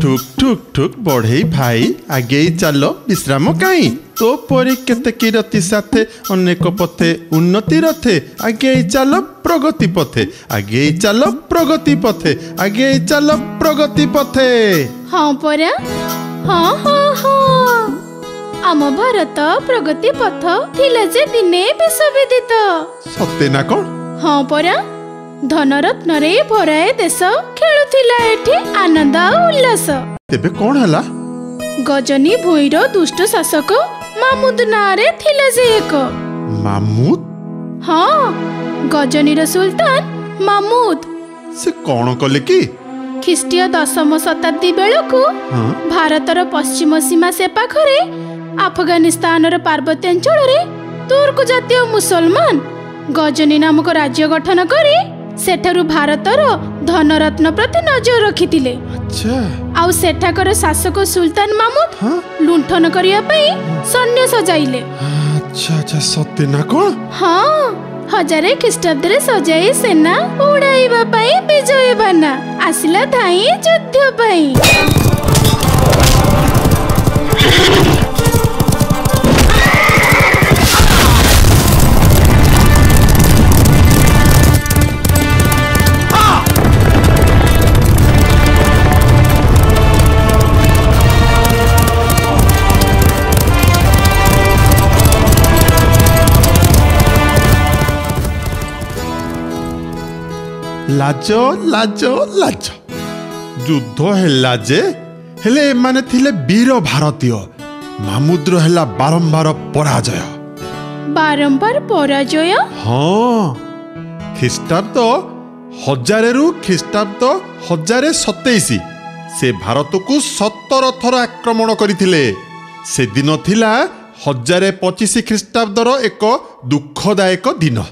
ठुक ठुक ठुक बढ़े भाई आगे चलो विश्राम कहीं तो परी केते किरती साथे अनेक पथे उन्नति रथे आगे चलो प्रगति पथे आगे चलो प्रगति पथे आगे चलो प्रगति पथे। हाँ परा हाँ हाँ हाँ आम भारत प्रगति पथ थिला जे दिने विश्वविदित सत्य ना कौन? हाँ परा धनरत्न रे भराए देश खेलुथिला एठी आनंद उल्लास। तेबे कौन हला? गजनी भुईर दुष्ट शासक मामुद नारे थिला जे एक मामुद? हाँ गजनीर सुल्तान मामुद। से कौन कले की? ख्रीष्टीय 10म शताब्दी बेलकु भारतर पश्चिम सीमा से पाखरे अफगानिस्तान पार्वत्यांचल रे तुर्क जातीय मुसलमान गजनी नामक राज्य गठन करी सेठारु भारतर धनरत्न प्रति नजर रखिथिले। अच्छा आउ सेठाकर शासक सुल्तान मामुद लुंठन करिया पई सैन्य सजाइले। अच्छा अच्छा सत्य ना कौन? हाँ 1000 ख्रीष्टाब्द रे सजाई सेना उड़ाइबा पई विजय बाना आसिला धाई युद्ध पई। लाजो लाजो लाज युद्ध हैला जे हेले माने थिले वीर भारतीय मामुद्र हैला बारंबार पराजय। बारंबार पराजय? हाँ ख्रीष्टाब्द 1000 रु ख्रीष्टाब्द 1027 से भारत को 17 थर आक्रमण करथिले। से दिन थिला 1025 ख्रीष्टाब्दर एक दुखदायक दिन।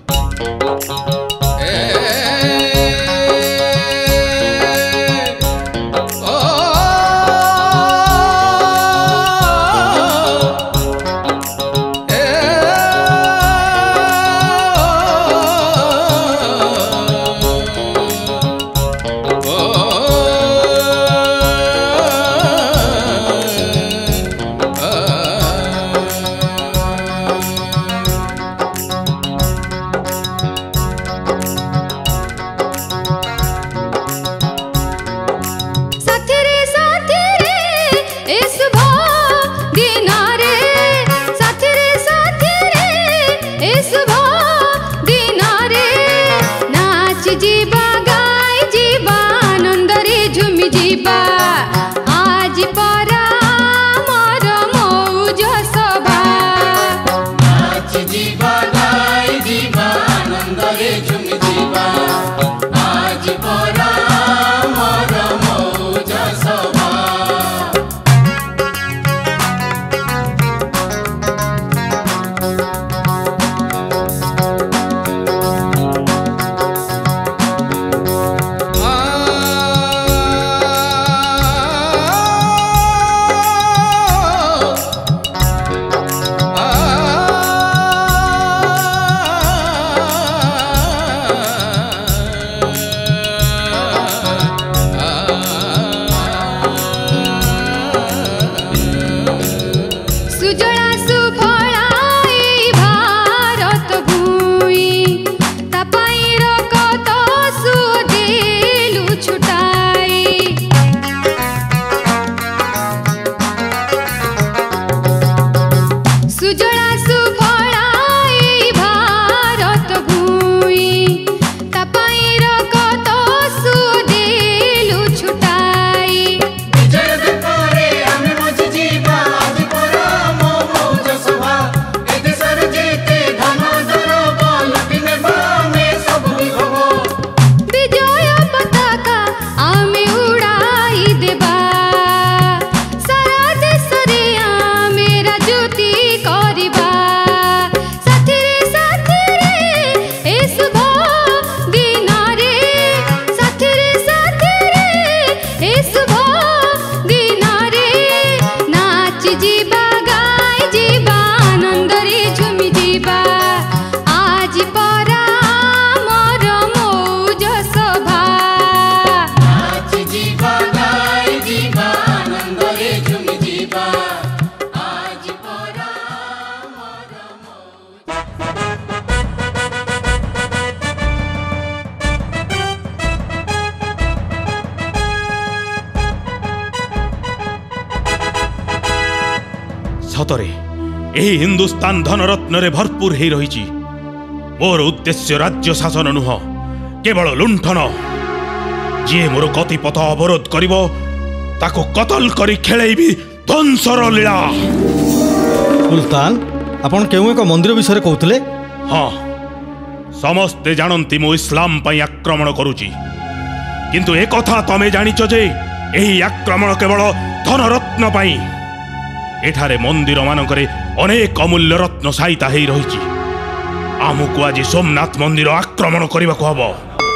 सतरे यही हिंदुस्तान धनरत्न रे भरपूर हो रही। मोर उद्देश्य राज्य शासन नुह, केवल लुंठन। जी मोर गतिपथ अवरोध करिवो ताको कतल करी खेलैबी ध्वंसर लीला। सुल्तान, आपण केउ एक मंदिर विषय कहउतले? हाँ, समस्ते जानती मु इस्लाम पई आक्रमण करूची, किंतु एक कथा तमे जानिଛ जे एही आक्रमण केवल धनरत्न पई। एठारे मंदिर मानकरे अनेक अमूल्य रत्न साइता हेई रहिछि। आमुको आज सोमनाथ मंदिर आक्रमण करने को हबो।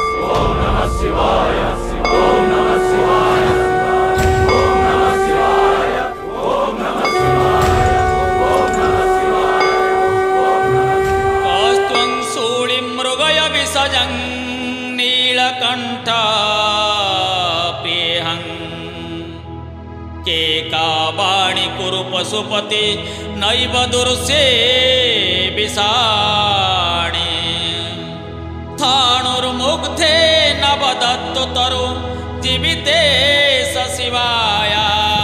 मृगय विसजं नीलकंठ पेहं के काबाणी कुरु पशुपति नैव दुर्से विषाणी थाणुर्मुग्धे नवदत्तु तरु जीविते शिवाय।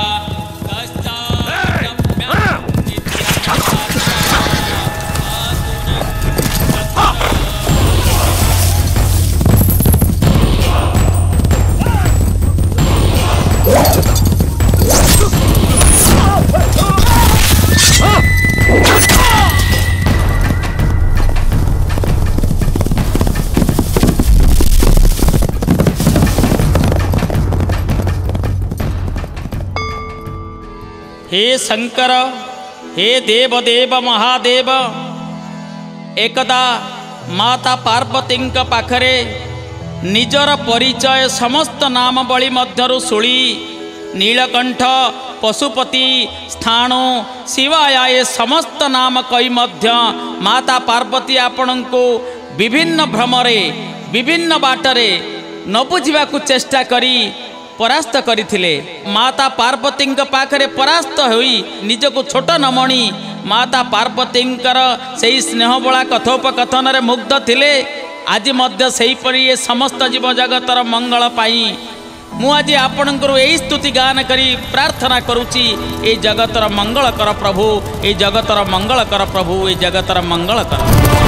हे शंकर, हे देवदेव महादेव, एकदा माता पार्वती पाखरे निजर परिचय समस्त नामावली मध्यरु शुणी नीलकंठ, पशुपति, स्थाणु, शिवाय ए समस्त नाम कही मध्य माता पार्वती आपण को विभिन्न भ्रमरे विभिन्न बाटरे न बुझा चेष्टा करी परास्त करथिले। माता पार्वती पाखरे परास्त होई निजको छोट नमणी माता पार्वती से स्नेहबोला कथोपकथन रे मुग्ध थिले। आज मध्य सही परी ये समस्त जीव जगतर मंगल पाई मु आज आपणकर यही स्तुति गान करी प्रार्थना करुची, ए जगतर मंगल कर प्रभु, ए जगतर मंगल कर प्रभु, ए जगतर मंगल कर।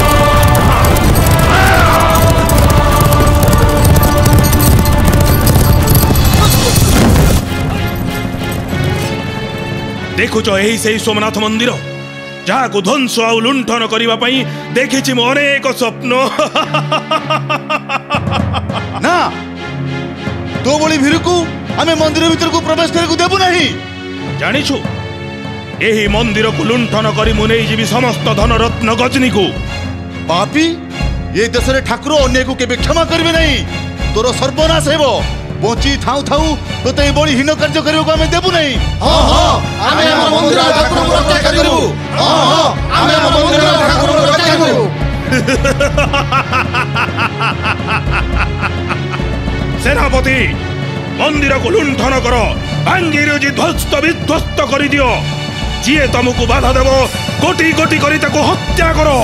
देखुच यही से सोमनाथ मंदिर जहाँ को ध्वंस आ लुंठन करने देखी अनेक स्वप्न। ना तो बड़ी भीड़ को आमे मंदिर भीतर को प्रवेश करने देबु नहीं। जानिछु यही मंदिर को लुंठन करी मु नहीं जीवी समस्त धन रत्न गजनी को। पापी, ये देश रे ठाकुर अन्य को केबे क्षमा करबे नहीं। तोर सर्वनाश हेबो। बंची थाउ थाउ तोते बड़ी हीन कार्य करबो आमे देबु नहीं। हां हां, आमे हम मंदिर ठाकुर को रक्षा करबो। हां हां, आमे हम मंदिर ठाकुर को रक्षा करबो। सेनापति, मंदिर को लुंठन कर, भांगी रुजी ध्वस्त विध्वस्त कर दियो। जी तुमको बाधा देव कोटी कोटी करी ताको हत्या करो।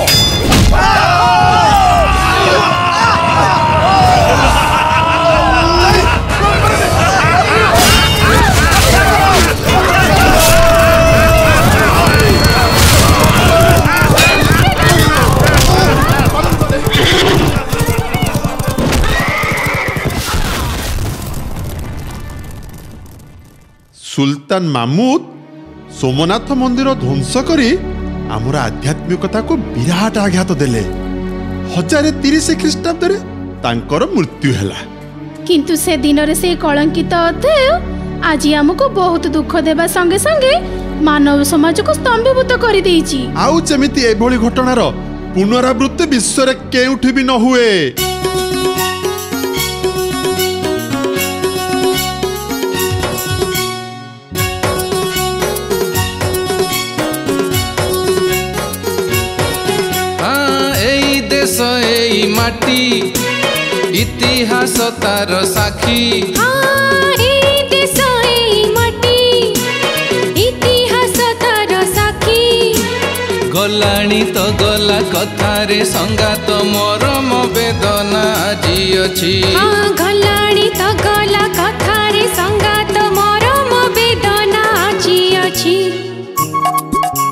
सुल्तान मामूद सोमनाथ मंदिर ध्वंस करी आमर आध्यात्मिकता को विराट आघात देले। 1030 ख्रीष्टाब्द रे तांकर मृत्यु हैला। किंतु से दिन रे से कलंकित अध्याय आज हमको बहुत दुख देबा संगे संगे मानव समाज को स्तंभीभूत करि देइची। आउ जेमिति एभली घटनार पुनरावृत्ति विश्व रे केउठी भी न हुए। माटी इतिहास तार साखी। गलाणी तो गला कथारे संगात मरम वेदना आजी अछि। गलाणी तो गला कथारे संगात मरम वेदना आजी अछि।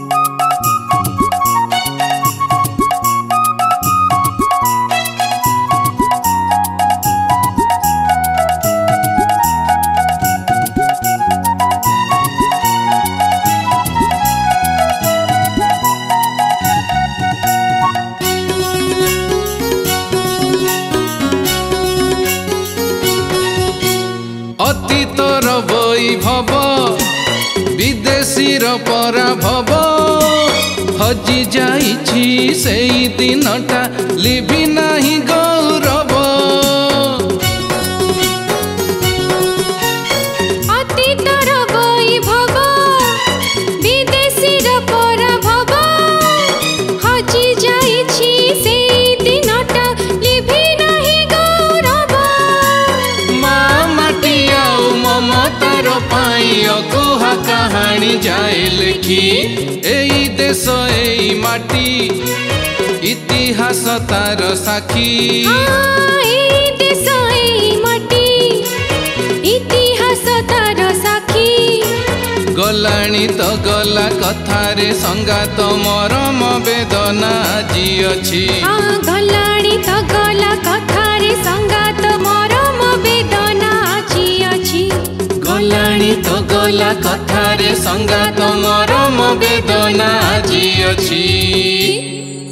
ଅତୀତର ବୈଭବ ବିଦେଶୀର ପରାଭବ ହଜି ଯାଇଛି ସେଇ ଦିନଟା ଲିଭି ନାହିଁ ଗୌରବ ଅତୀତର ବୈଭବ ବିଦେଶୀର ପରାଭବ ହଜି ଯାଇଛି ସେଇ ଦିନଟା ଲିଭି ନାହିଁ ଗୌରବ ମା ମାଟି ଆଉ ମମତାର ପାଇଁ ଅକୁହା କାହାଣୀ ଯାଏ ଲେଖି ଏଇ ଦେଶ ଏଇ ମାଟି ଇତିହାସ ତାର ସାକ୍ଷୀ ଏଇ ଦେଶ ଏଇ ମାଟି ଇତିହାସ ତାର ସାକ୍ଷୀ ଗଲାଣି ତ ଗଲା କଥାରେ ସଙ୍ଗାତ ମରମ ବେଦନା ଆଜି ଅଛି ଗଲାଣି ତ ଗଲା କଥାରେ ସଙ୍ଗାତ ମରମ ବେଦନା ଆଜି ଅଛି ଗଲାଣି ତ ଗଲା କଥାରେ ସଙ୍ଗାତ ମରମ ବେଦନା ଆଜି ଅଛି।